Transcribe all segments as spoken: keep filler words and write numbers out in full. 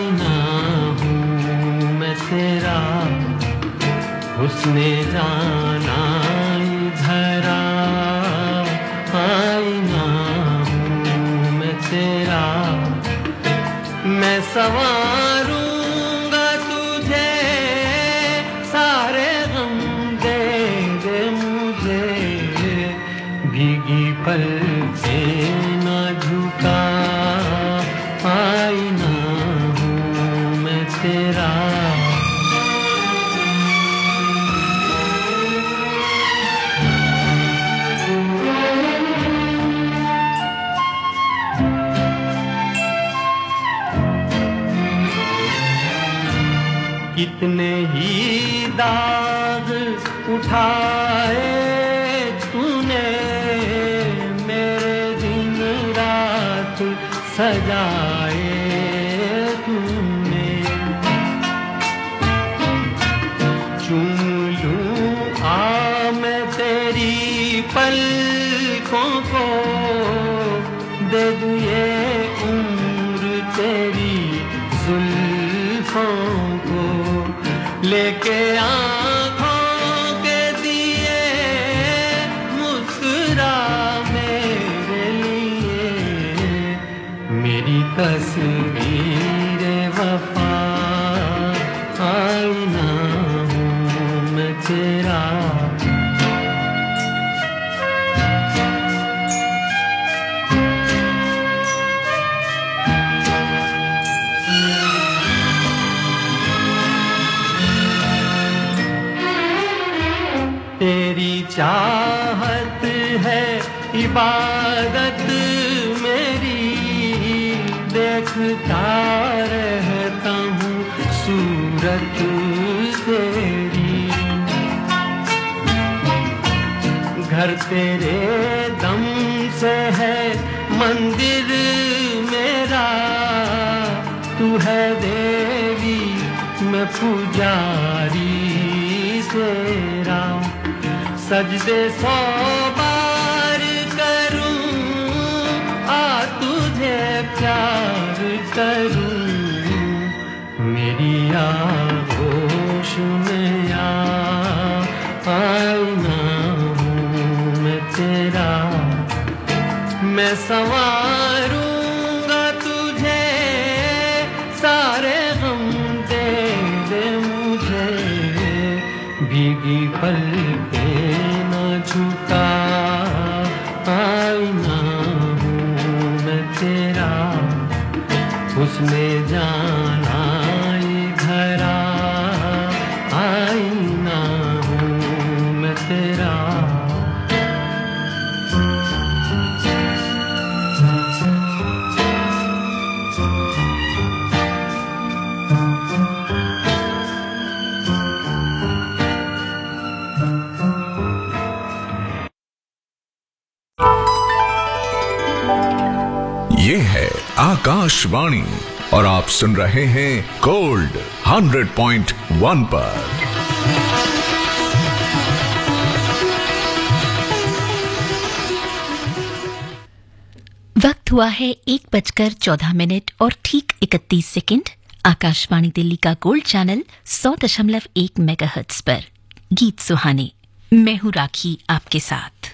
आईना हूँ मैं तेरा, उसने जाना धरा। आईना हूँ मैं तेरा, मैं संवारूंगा तुझे, सारे गम दे दे मुझे, भीगी पलकें ना झुका। आईना हूँ मैं तेरा। कितने ही दाग उठाए तूने, मेरे दिन रात सजाए तूने। चूम लूं आ मैं तेरी पलकों को, दे दूं ये उम्र तेरी जुल्फों को, लेके आँखों के दिए मुस्कुरा मेरे लिए, मेरी तस्वीर वफा। आईना हूँ मैं तेरा। तेरी चाहत है इबादत मेरी, देखता रहता हूँ सूरत तेरी। घर तेरे दम से है मंदिर मेरा, तू है देवी मैं पुजारी तेरा। सजदे सौ बार करूं, आ तुझे प्यार करूं, मेरी आगोश में आ। आईना हूँ मैं तेरा, मैं संवारूंगा तुझे, सारे गम दे दे मुझे, भीगी पलकें ना झुका। आईना हूँ मैं तेरा, उसने जाना धरा। आईना हूँ मैं तेरा। ये है आकाशवाणी और आप सुन रहे हैं गोल्ड हंड्रेड पॉइंट वन पर। वक्त हुआ है एक बजकर चौदह मिनट और ठीक इकतीस सेकंड। आकाशवाणी दिल्ली का गोल्ड चैनल सौ दशमलव एक मेगाहर्ट्ज पर गीत सुहाने। मैं हूं राखी आपके साथ।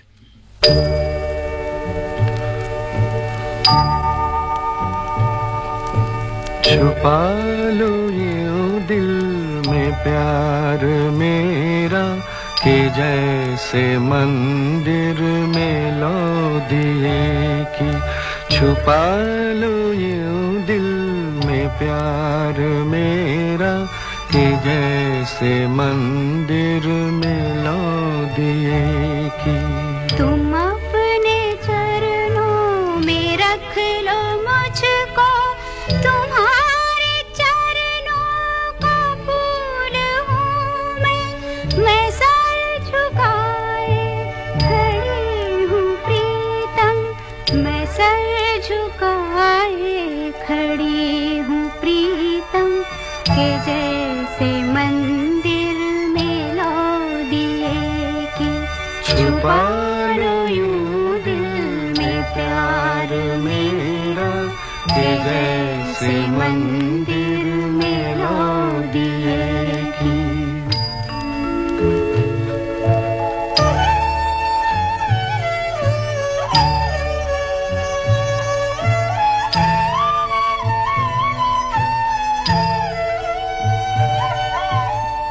छुपा लो यूं दिल में प्यार मेरा, कि जैसे मंदिर में लो दिए की। छुपा लो यूं दिल में प्यार मेरा, कि जैसे मंदिर में लो दिए की। तुम अपने चरणों में रख लो मुझको, तुम्हारे चरणों का फूल हूँ मैं। मैं सर झुकाए खड़ी हूँ प्रीतम, मैं सर झुकाए खड़ी हूँ प्रीतम, के जैसे मंदिर में लो दिए की। छुपा लो यूं दिल में प्यार मेरा, के जैसे मंदिर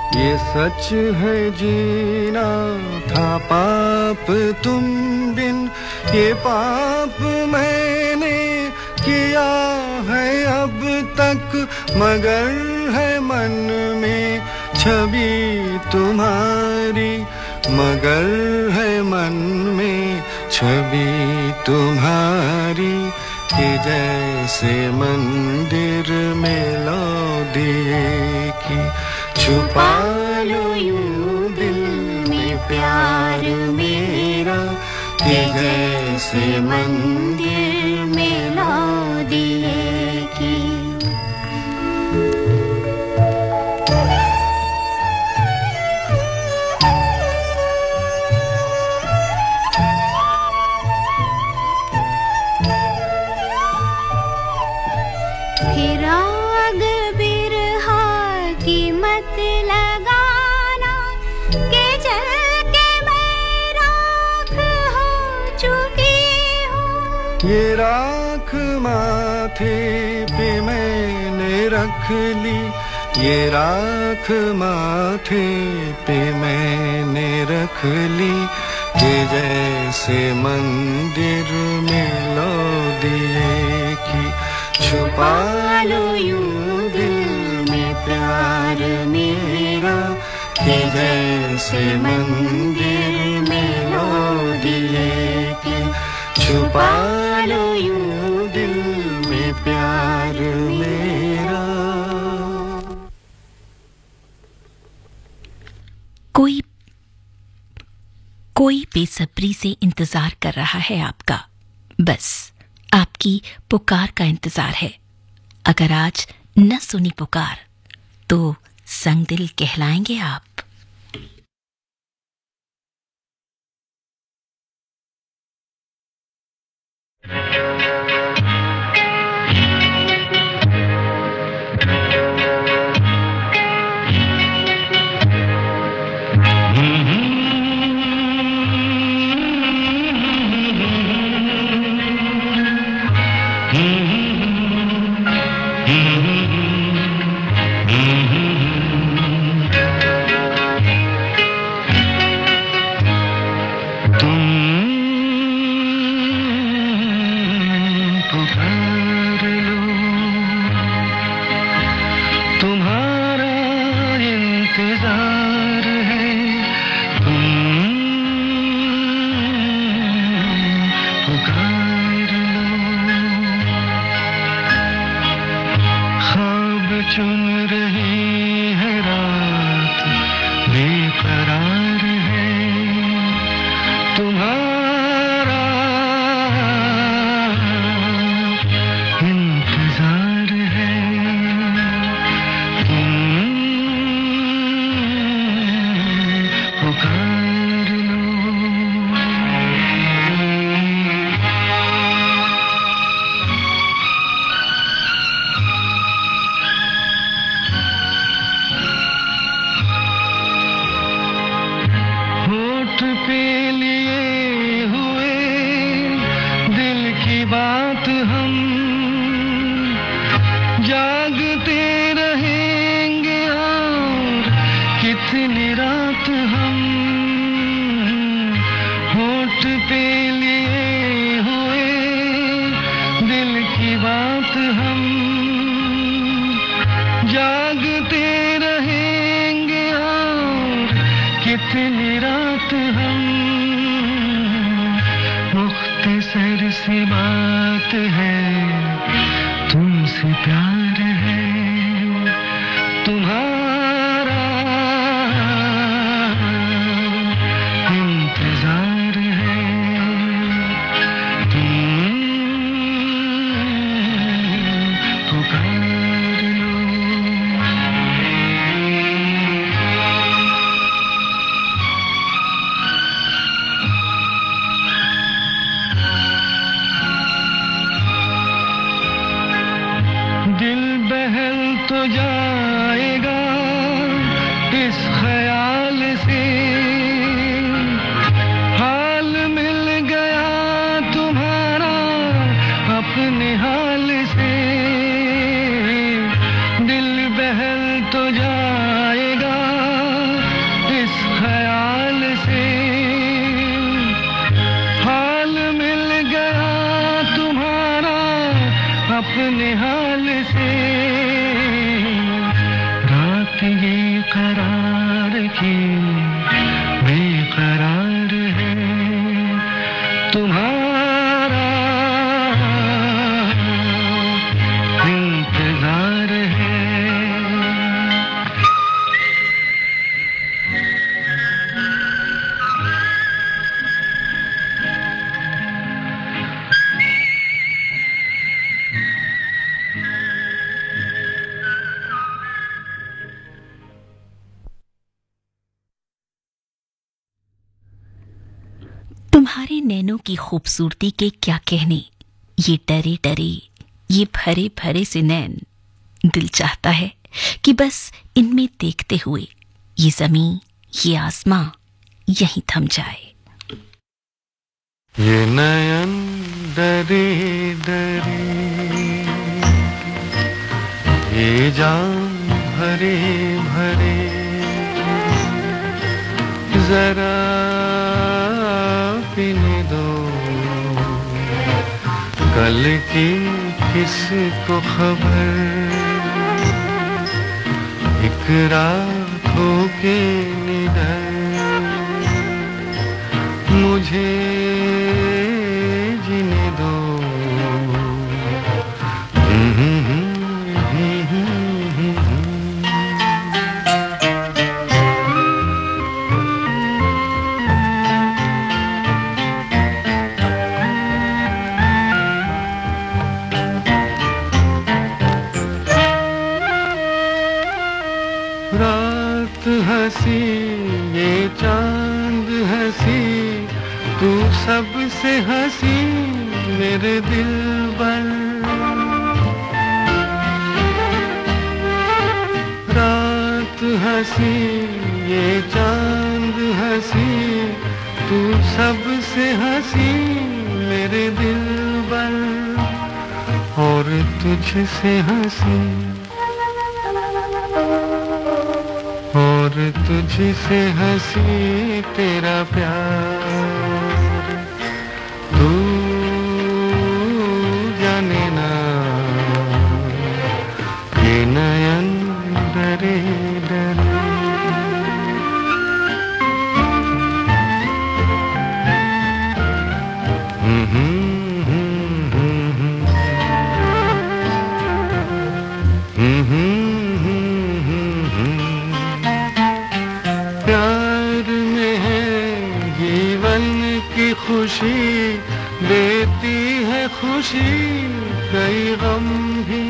ये सच है जीना था पाप तुम बिन, ये पाप मैंने किया है अब तक, मगर है मन में छवि तुम्हारी, मगर है मन में छवि तुम्हारी, कि जैसे मंदिर में लो दिए की छुपा लो यूं दिल में प्यार मेरा, कि जैसे मंदिर में लो दिए की। ये राख माथे पे मैंने रख ली, ये राख माथे पे मैंने रख ली, कि जैसे मंदिर में लो दिए की छुपा लो यूं दिल में प्यार मेरा, कि जैसे मंदिर में लो दिए की छुपा लो यूं दिल में प्यार मेरा। कोई कोई बेसब्री से इंतजार कर रहा है आपका, बस आपकी पुकार का इंतजार है। अगर आज न सुनी पुकार तो संग दिल कहलाएंगे आप। तो जाएगा तुम्हारे नैनों की खूबसूरती के क्या कहने, ये डरे डरे, ये भरे भरे से नैन। दिल चाहता है कि बस इनमें देखते हुए ये जमीन, ये आसमां यहीं थम जाए। ये नयन डरे डरे, ये जान भरे भरे, जरा पीने दो कल की किसको खबर, एक रात हो के निडर मुझे जीने दो। रात हंसी ये चांद हंसी, तू सबसे हंसी मेरे दिल पर। रात हंसी ये चांद हंसी, तू सबसे हंसी मेरे दिल पर। और तुझसे हंसी, और तुझसे हंसी तेरा प्यार, तू जाने ना ये नयन डरे डरे। प्यार में है जीवन की खुशी, देती है खुशी कई गम भी।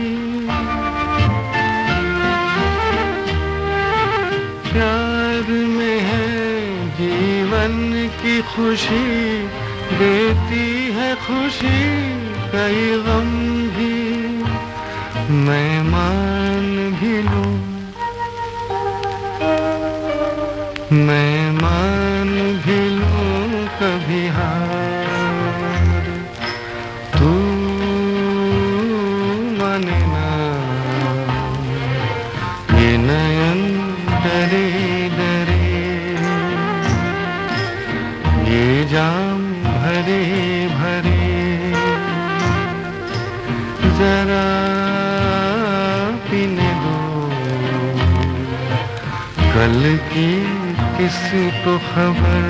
प्यार में है जीवन की खुशी, देती है खुशी कई गम भी। मैं मान भी लूं, मैं मान भी लूं कभी हार, तू माने ना ये नयन डरे डरे, ये जाम भरे भरे, जरा पीने दो कल की किसको खबर,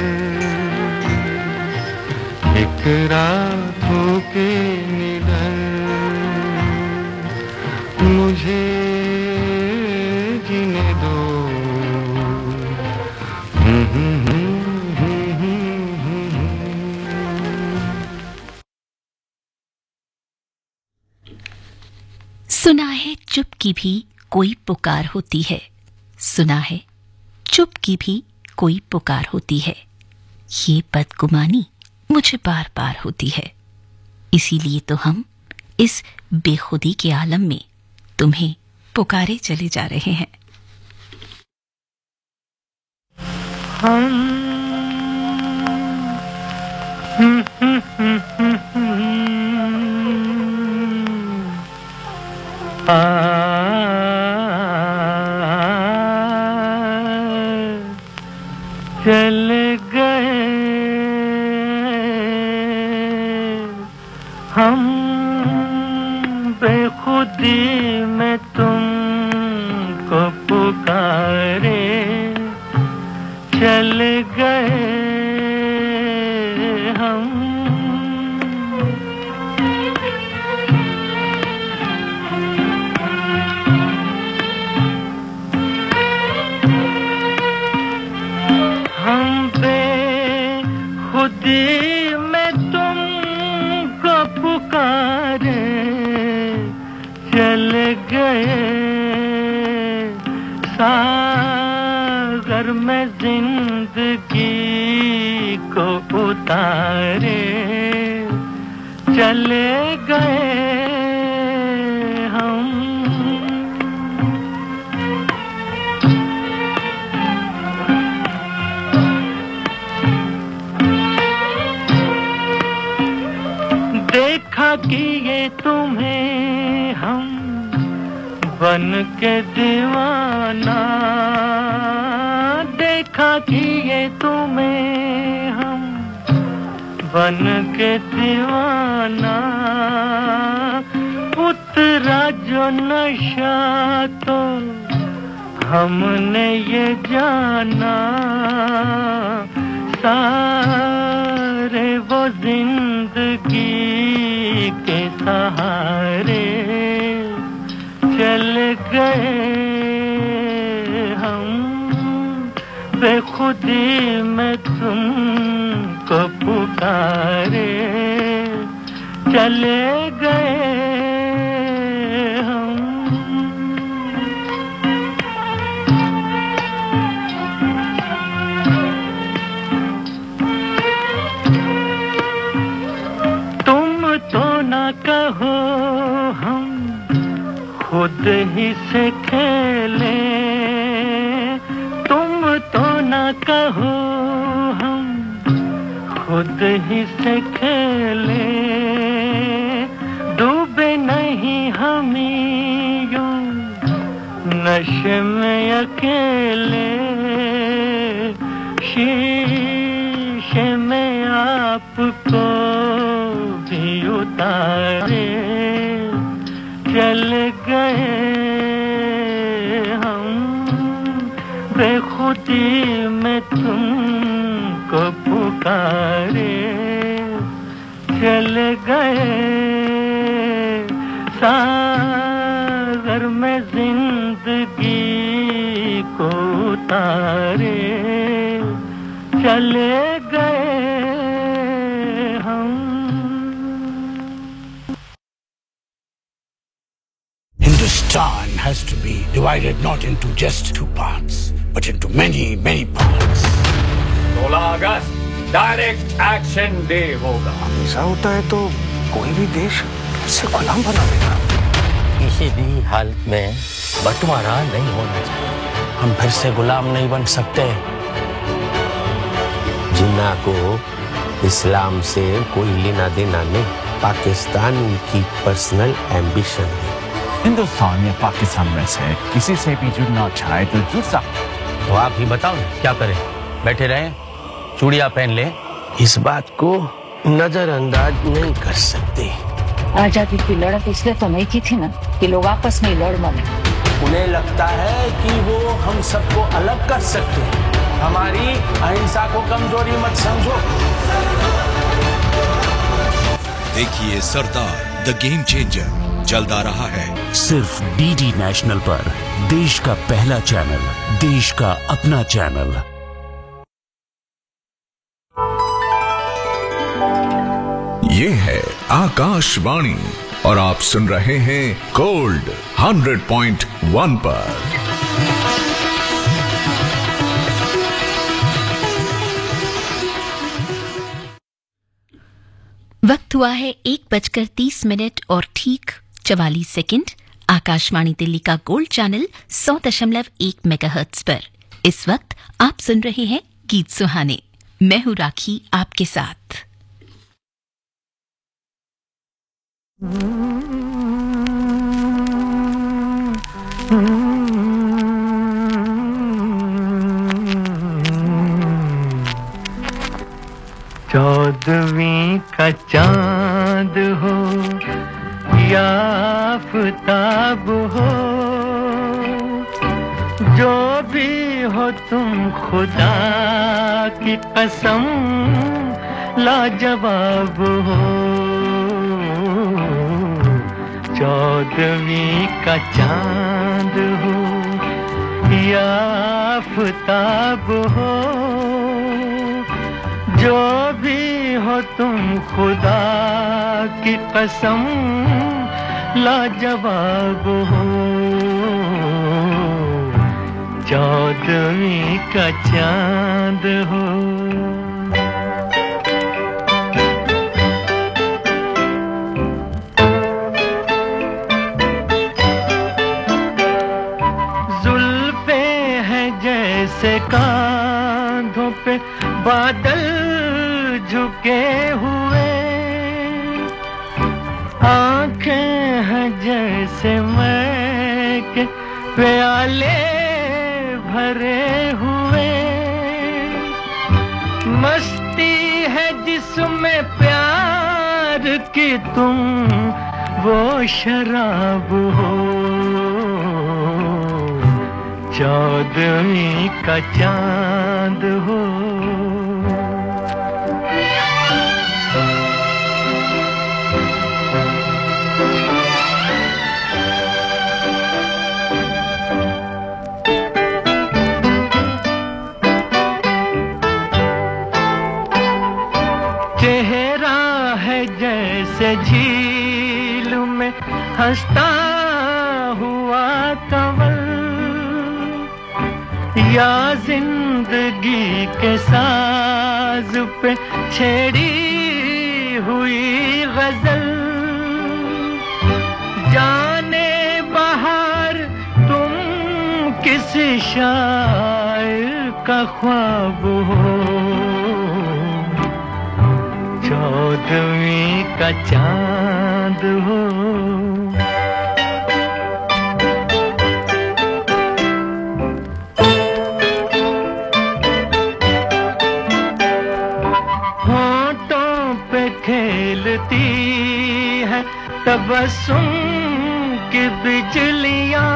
एक रात हो के निडर मुझे जीने दो। सुना है चुप की भी कोई पुकार होती है, सुना है चुप की भी कोई पुकार होती है। ये बदगुमानी मुझे बार बार होती है, इसीलिए तो हम इस बेखुदी के आलम में तुम्हें पुकारे चले जा रहे हैं। हम चल गए हम बेखुदी में तुमको पुकारे, चल गए हम हम बेखुदी में तुमको पुकारे, चल गए सागर में जिंदगी को उतारे चले गए हम। देखा कि ये तुम्हें हम बन के दीवाना, देखा कि ये तुम्हें हम बन के दीवाना, उतरा जो नशा तो हमने ये जाना, सारे वो जिंदगी के सहारे चल गए हम। बेखुदी में तुमको पुकारे चले गए हम। तुम तो ना कहो हम खुद ही से खेले, तुम तो ना कहो हम खुद ही से खेले, डूबे नहीं हम यूं नशे में अकेले, शीशे में आपको भी उतारे चल गए हम। बेखुदी में तुमको पुकारे चल गए, सागर में जिंदगी को उतारे चले गए हम। Hindustan has to be divided not into just two parts, but into many, many parts. सोलह अगस्त डायरेक्ट एक्शन डे होगा। ऐसा होता है तो कोई भी देश उससे गुलाम बना देगा। किसी भी हालत में बंटवारा नहीं होना चाहिए। हम फिर से गुलाम नहीं बन सकते। जिन्ना को इस्लाम से कोई लेना देना नहीं, पाकिस्तान उनकी पर्सनल एम्बिशन है। हिंदुस्तान या पाकिस्तान में से किसी से भी जुड़ना चाहे तो जुड़ सकते। तो आप ही बताओ ना क्या करें? बैठे रहें, चूड़ियां पहन लें? इस बात को नजरअंदाज नहीं कर सकते। आजादी की लड़ाई इसलिए तो नहीं की थी ना कि लोग आपस में लड़ मरे। उन्हें लगता है कि वो हम सबको अलग कर सकते हैं। हमारी अहिंसा को कमजोरी मत समझो। देखिए सरदार द गेम चेंजर जल्द आ रहा है सिर्फ डीडी नेशनल पर। देश का पहला चैनल, देश का अपना चैनल। ये है आकाशवाणी और आप सुन रहे हैं गोल्ड हंड्रेड पॉइंट वन पर। वक्त हुआ है एक बजकर तीस मिनट और ठीक चवालीस सेकंड। आकाशवाणी दिल्ली का गोल्ड चैनल सौ दशमलव एक मेगाहर्ट्ज पर इस वक्त आप सुन रहे हैं गीत सुहाने। मैं हूं राखी आपके साथ। चौदहवीं का चांद हो या आफताब हो, जो भी हो तुम खुदा की कसम लाजवाब हो। चौदहवीं का चांद हो या आफताब हो, जो भी हो तुम खुदा की कसम लाजवाब हो। चौदहवीं का चांद हो। जैसे कांधों पे बादल झुके हुए, आंखें हैं जैसे मैं के प्याले भरे हुए, मस्ती है जिसमें प्यार की तुम वो शराब हो, चौदहवीं का चांद हो। चेहरा है जैसे झील में हंसता हुआ कंवल, या जिंदगी के साज पे छेड़ी हुई गजल। जाने बहार तुम किसी शायर का ख्वाब हो, चौदहवीं का चांद हो। होठों पे खेलती है तबस्सुम की बिजलियां,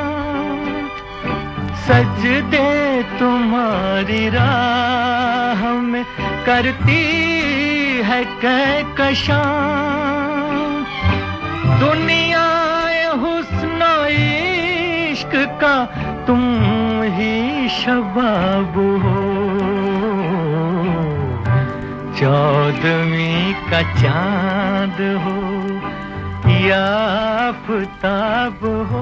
सजदे तुम्हारी राह में करती है कहकशां। दुनिया हुस्न इश्क का तुम ही शबाब हो, चौदहवीं का चांद हो या आफताब हो।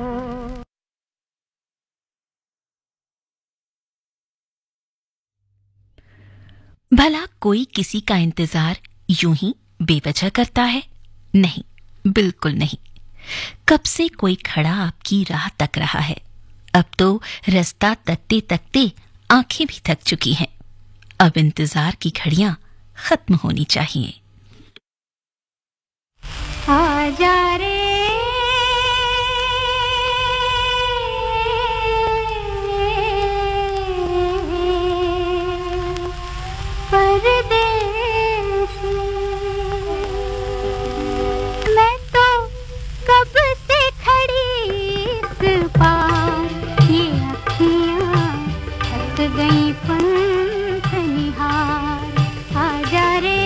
भला कोई किसी का इंतजार यूं ही बेवजह करता है? नहीं, बिल्कुल नहीं। कब से कोई खड़ा आपकी राह तक रहा है। अब तो रास्ता तकते तकते आंखें भी थक चुकी हैं। अब इंतजार की घड़ियां खत्म होनी चाहिए। आजा रे परदेसी, मैं तो कब से खड़ी इस पार, ये अखियां थक गई पंख निहार। आजा रे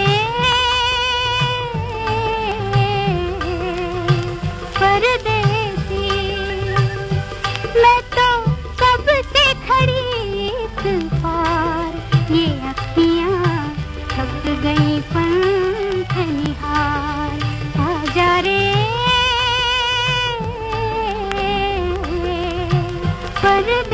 परदेसी, मैं तो कब से खड़ी इस पार, ये अखियां थक गई पंख निहार। आजा रे परदेसी।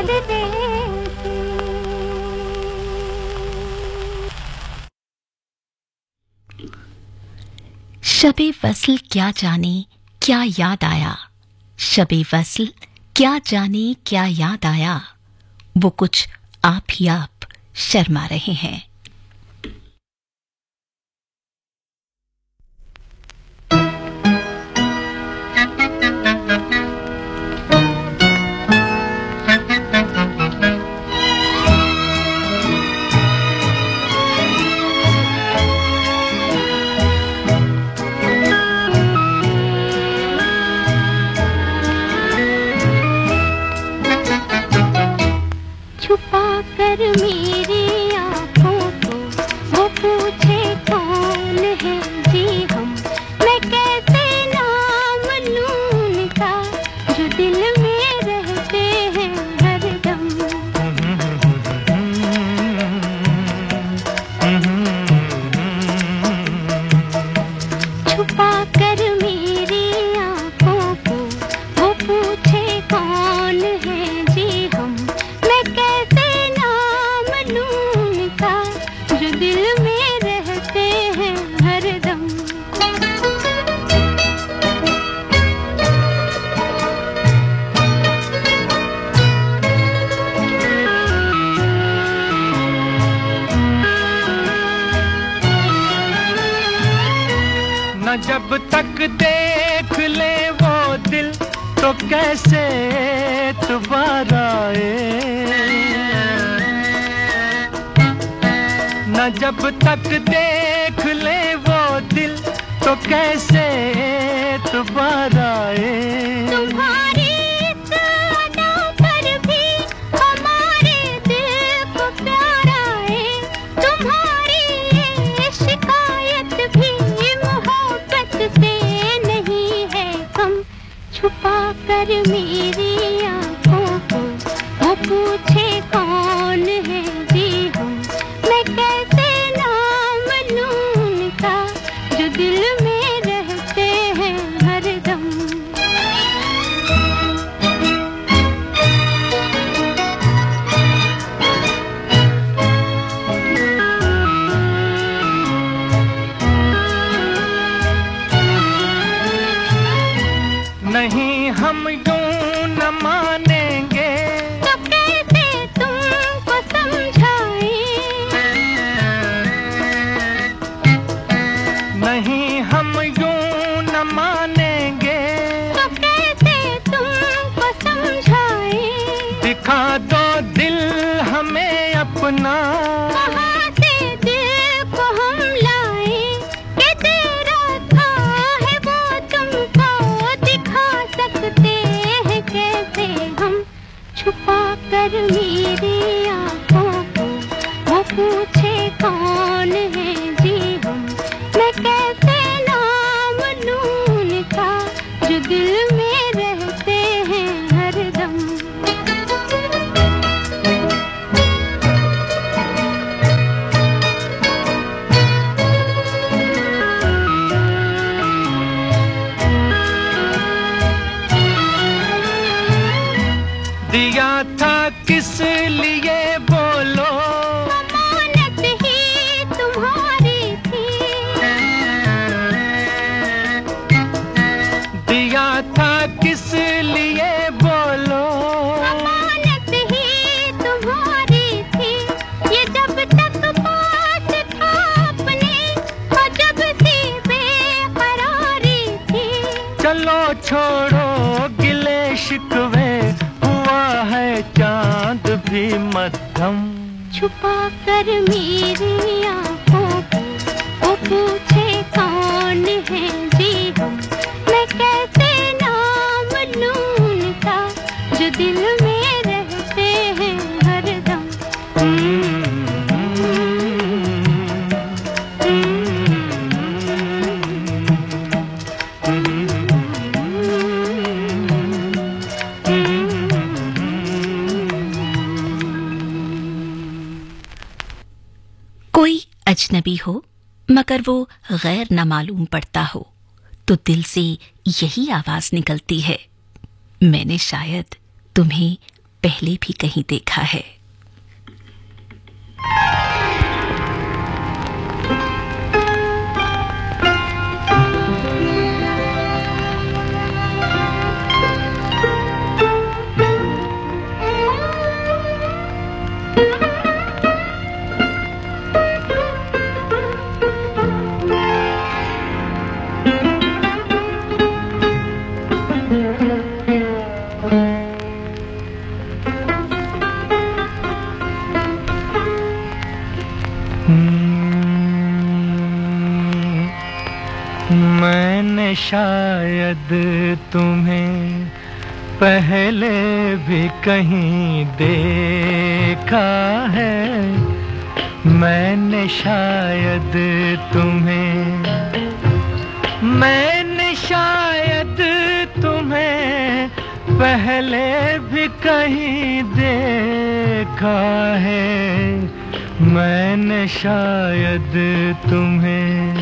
पर्दे शबे वस्ल क्या जाने क्या याद आया, शबे वस्ल क्या जाने क्या याद आया, वो कुछ आप ही आप शर्मा रहे हैं। जब तक देख ले वो दिल तो कैसे दोबारा आए, न जब तक देख ले वो दिल तो कैसे दोबारा आए। तुम्हारी इस अदा पर भी हमारे दिल को प्यार आए, तुम्हारी ये शिकायत भी से नहीं है कम। छुपा कर मेरी आंखों को वो पूछे कौन है जी हम, मैं कैसे नाम लूं उनका जो दिल में रहते हैं हरदम। नहीं हम यूं न मानेंगे तो कैसे तुमको समझाएं, नहीं हम यूं न मानेंगे तो कैसे तुमको समझाएं। दिखा दो दिल हमें अपना, कहाँ से दिल को हम लाएं, कि तेरा था है वो तुमको दिखा सकते हैं कैसे हम। छुपा कर मेरी आंखों को वो पूछे कौन है जी हम, मैं कैसे नाम लूं उनका जो दिल में रहते हैं हरदम। दिया था किस लिए बोलो, अमानत ही तुम्हारी थी, दिया था किस लिए बोलो, अमानत ही तुम्हारी थी। ये जब तक पास था अपने और जब सी बेकरारी थी। चलो छोड़ो गिले शिकवे, है चांद भी मध्यम। छुपा कर मेरी आंखों को वो पूछे कौन है जी हम, मैं कैसे नाम लूं उनका जो दिल में रहते हैं हरदम। कोई अजनबी हो मगर वो गैर न मालूम पड़ता हो तो दिल से यही आवाज निकलती है, मैंने शायद तुम्हें पहले भी कहीं देखा है। मैंने शायद तुम्हें पहले भी कहीं देखा है, मैंने शायद तुम्हें मैंने शायद तुम्हें पहले भी कहीं देखा है, मैंने शायद तुम्हें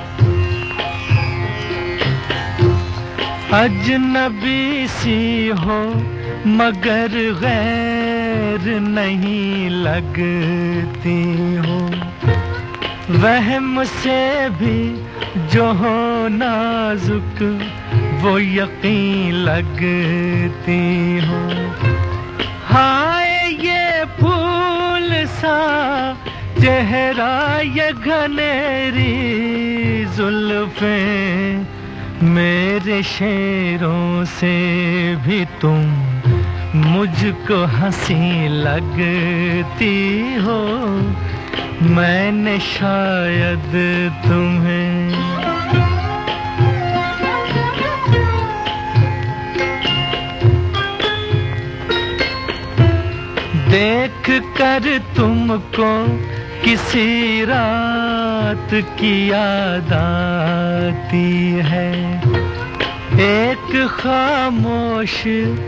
अजनबी सी हो मगर गैर नहीं लगती हो, वहम से भी जो हो नाजुक वो यकीन लगती हो। हाय ये फूल सा चेहरा ये घनेरी जुल्फें, मेरे शेरों से भी तुम मुझको हंसी लगती हो, मैंने शायद तुम्हें देख कर तुमको किसी रात की याद आती है, एक खामोश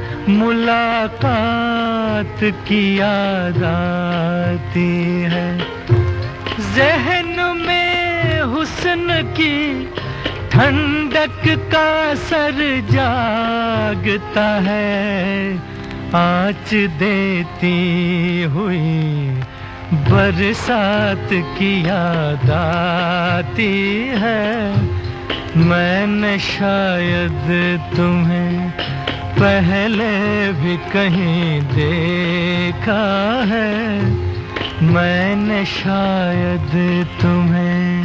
मुलाकात की याद आती है, ज़हन में हुस्न की ठंडक का सर जागता है, आँच देती हुई बरसात की याद आती है, मैंने शायद तुम्हें पहले भी कहीं देखा है, मैंने शायद तुम्हें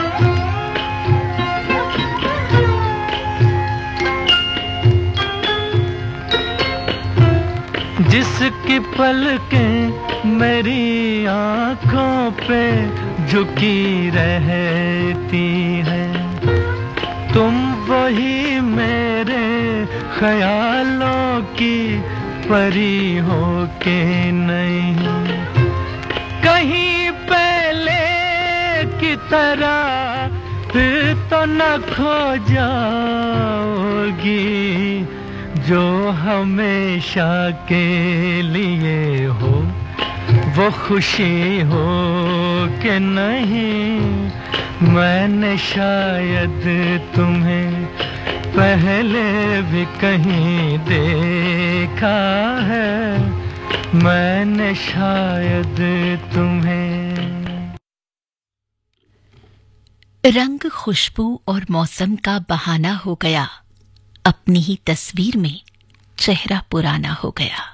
जिसकी पलकें मेरी आँखों पे झुकी रहती है, तुम वही मेरे ख्यालों की परी हो के नहीं, कहीं पहले की तरह फिर तो न खो जाओगी, जो हमेशा के लिए हो वो खुशी हो कि नहीं, मैंने शायद तुम्हें पहले भी कहीं देखा है, मैंने शायद तुम्हें रंग खुशबू और मौसम का बहाना हो गया, अपनी ही तस्वीर में चेहरा पुराना हो गया।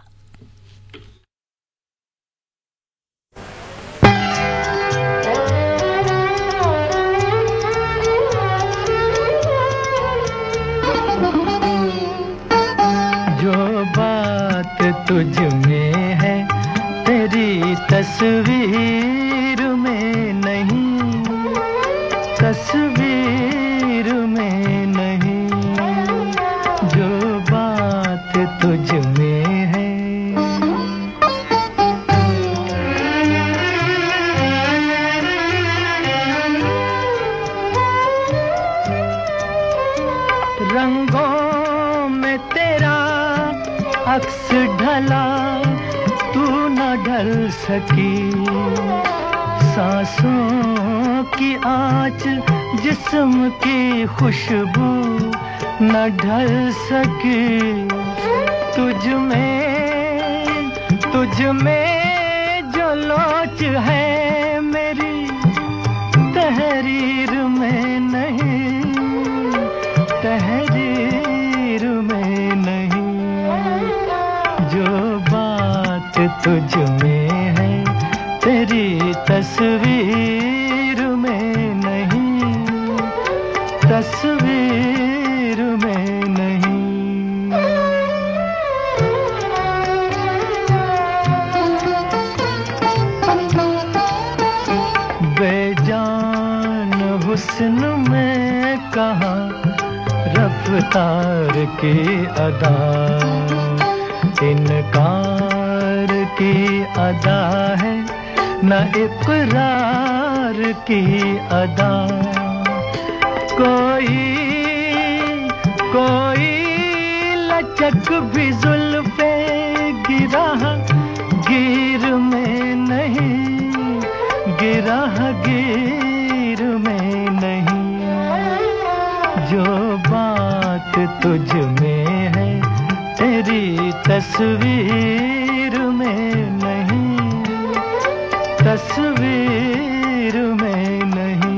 जो बात तुझ में है तेरी तस्वीर में नहीं, तस्वीर में नहीं, जो बात तुझ में है। रंगों में तेरा अक्स ढला, तू न ढल सकी, सांसों की आँच जिस्म की खुशबू न ढल सकी, तुझ में तुझ में जो लोच है मेरी तहरीर में नहीं, तहरीर में नहीं। जो बात तुझ में है तेरी तस्वीर में नहीं, तस्वीर में नहीं। बेजान हुस्न में कहाँ रफ्तार की अदा, इनकार की अदा है न इकरार की अदा। कोई कोई लचक भी जुल्फे गिरा गिर में नहीं, गिरा गिर में नहीं। जो बात तुझ में है तेरी तस्वीर में नहीं, तस्वीर में नहीं।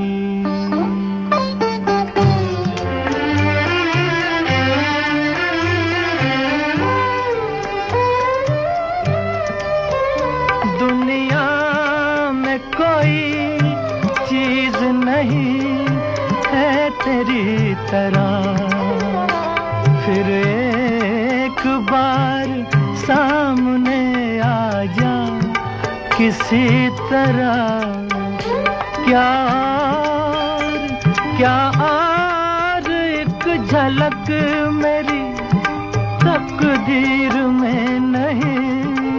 दुनिया में कोई चीज नहीं है तेरी तरह, फिर एक बार सामने आ जा किसी तरह। क्या और क्या और एक झलक मेरी तकदीर में नहीं,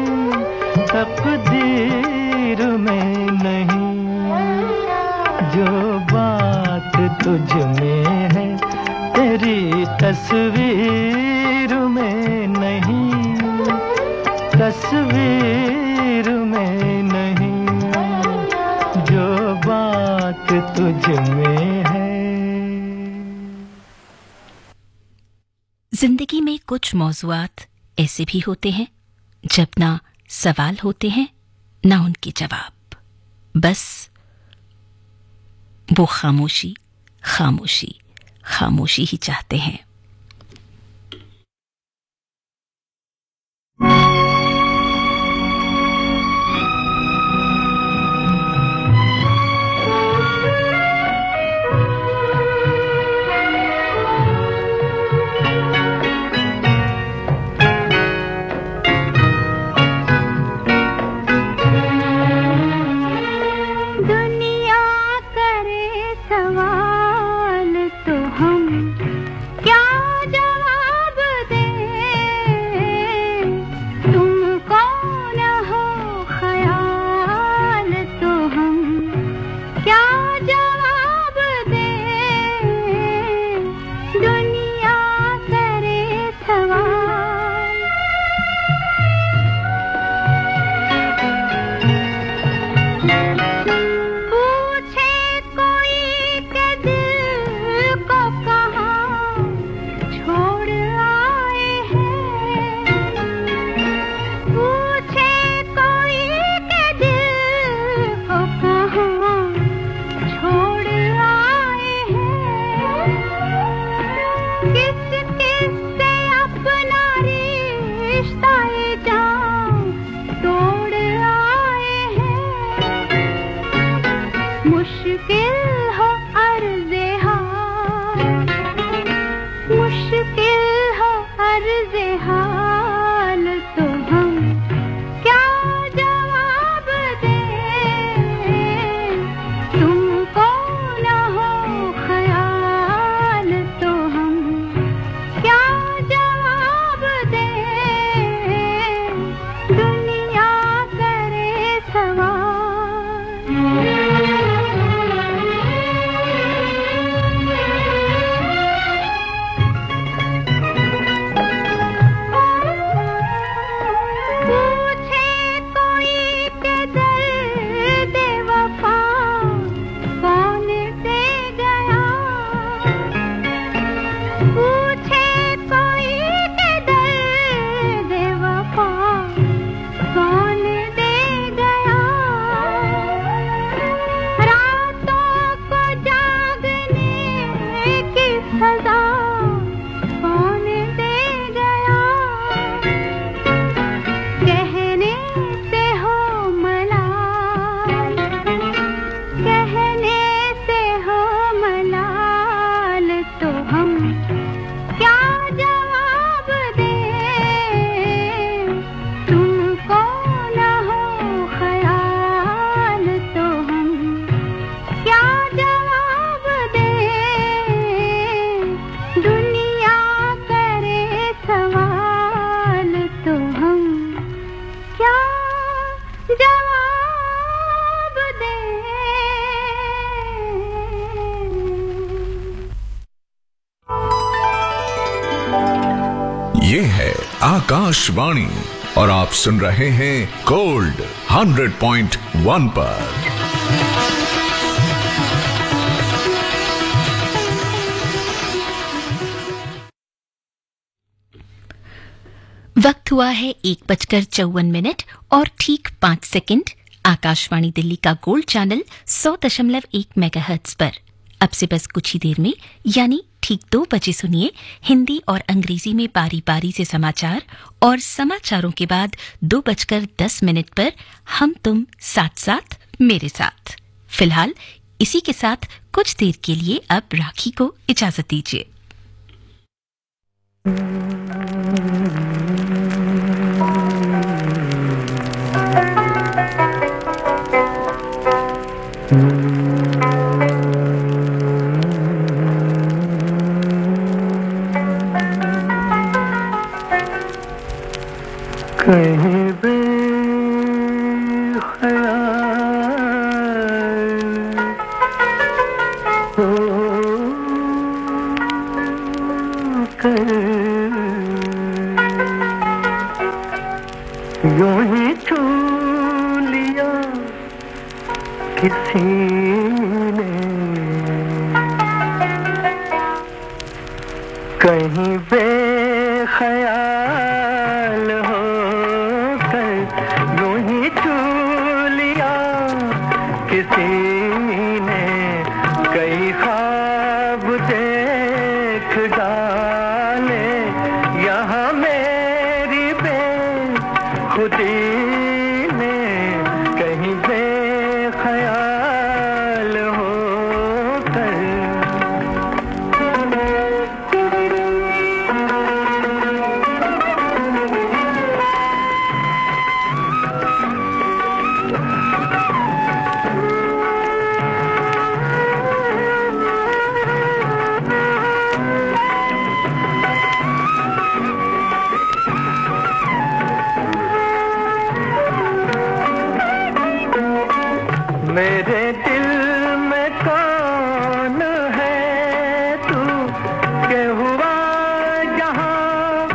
तकदीर में नहीं। जो बात तुझ में है तेरी तस्वीर में नहीं, तस्वीर में नहीं। जो बात तुझ में है। जिंदगी में कुछ मौज़ूआत ऐसे भी होते हैं जब ना सवाल होते हैं ना उनके जवाब, बस वो खामोशी खामोशी खामोशी ही चाहते हैं। दुनिया करे सवाल तो हम क्या आकाशवाणी और आप सुन रहे हैं गोल्ड हंड्रेड पॉइंट वन पर। वक्त हुआ है एक बजकर चौवन मिनट और ठीक पांच सेकंड। आकाशवाणी दिल्ली का गोल्ड चैनल सौ दशमलव एक मेगाहर्ट्ज पर अब से बस कुछ ही देर में यानी ठीक दो बजे सुनिए हिंदी और अंग्रेजी में बारी बारी से समाचार, और समाचारों के बाद दो बजकर दस मिनट पर हम तुम साथ साथ मेरे साथ। फिलहाल इसी के साथ कुछ देर के लिए अब राखी को इजाजत दीजिए। कहीं भी यूं ही छू लिया किसी ने, कहीं बेख्याल हो कर यूं ही छू लिया किसी ने, कई ख्वाब देख डाले यहाँ मेरी बेखुदी ने, कहीं बेख्याल हो कर। मेरे दिल में कौन है तू के हुआ जहां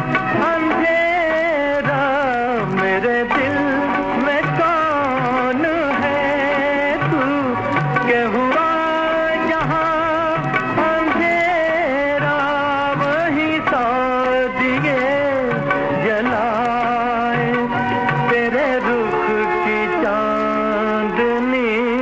अंधेरा, मेरे दिल में कौन है तू के हुआ जहां अंधेरा, वही सौ दिए जलाए तेरे रुख की चांदनी,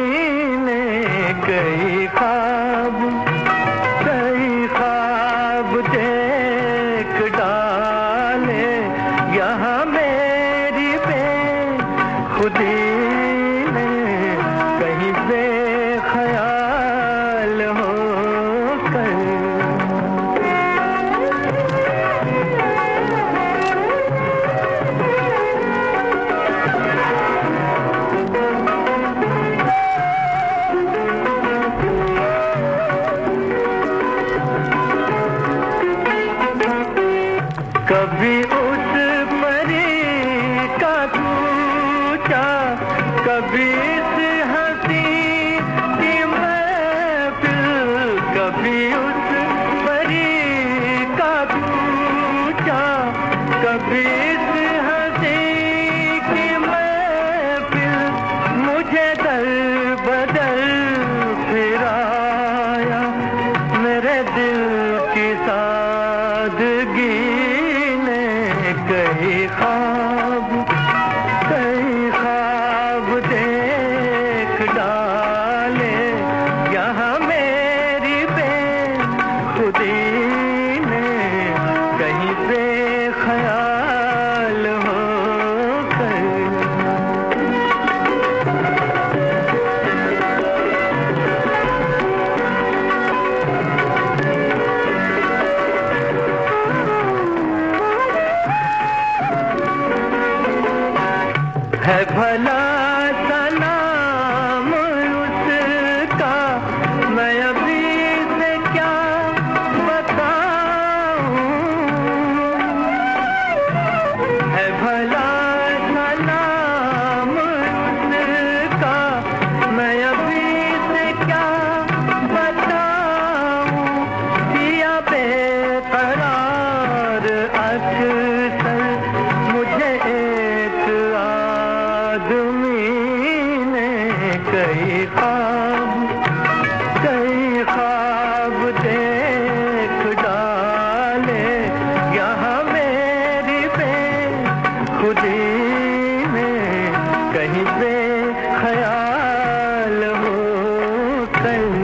कई ख्वाब कई ख्वाब देख डाले यहाँ मेरी बेखुदी ने, कहीं बेख्याल हो कर। कभी उस परी का कूचा, कभी इस हंसी की महफिल, कभी उस परी का कूचा, कभी इस हंसी की महफिल, मुझे दर बदर फिराया मेरे दिल की सादगी, कई ख्वाब कई ख्वाब देख डाले यहाँ मेरी बेखुदी ने, कहीं बेख्याल हो कर। है भला सलाम उसका मैं अभी से क्या बताऊं, है भला सलाम उसका मैं अभी से क्या बताऊं, दिया बेकरार अक्सर ख्वाब कई ख्वाब देख डाले यहाँ मेरी बेखुदी में कहीं पे ख्याल हो कहीं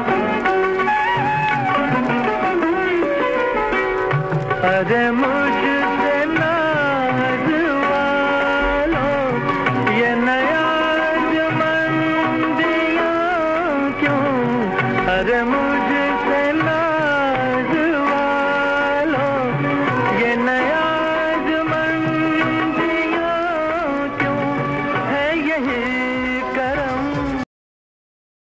अरे मुझ